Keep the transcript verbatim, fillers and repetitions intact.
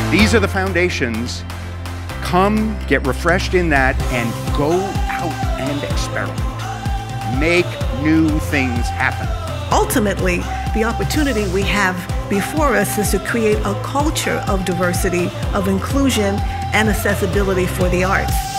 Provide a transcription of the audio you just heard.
These are the foundations. Come, get refreshed in that, and go out and experiment. Make new things happen. Ultimately, the opportunity we have before us is to create a culture of diversity, of inclusion, and accessibility for the arts.